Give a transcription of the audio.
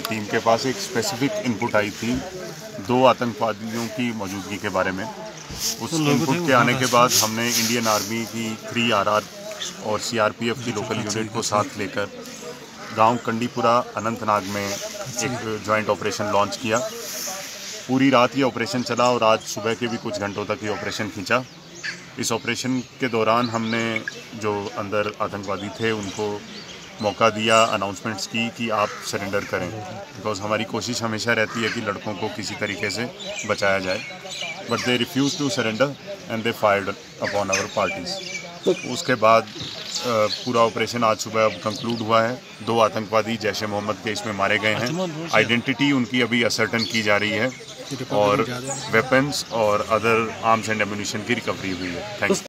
Team के पास एक specific input आई थी 2 आतंकवादियों की मौजूदगी के बारे में। उस इनपुट के आने के बाद हमने इंडियन आर्मी की 3RR और CRPF की लोकल यूनिट को साथ लेकर गांव कंडीपुरा अनंतनाग में एक जॉइंट ऑपरेशन लॉन्च किया। पूरी रात ये ऑपरेशन चला और आज सुबह के भी कुछ घंटों तक ये ऑपरेशन खींचा। इस ऑपरेशन के दौरान हमने जो अंदर आतंकवादी थे उनको मौका दिया, अनाउंसमेंट्स की कि आप सरेंडर करें, बिकॉज हमारी कोशिश हमेशा रहती है कि लड़कों को किसी तरीके से बचाया जाए। But they refuse to surrender and they fired upon our parties. उसके बाद पूरा ऑपरेशन आज सुबह अब कंक्लूड हुआ है। 2 आतंकवादी जैश ए मोहम्मद के इसमें मारे गए हैं। आइडेंटिटी उनकी अभी असर्टन की जा रही है और वेपन्स और अदर आर्म्स एंड एम्यूनिशन की रिकवरी हुई है। Thank you.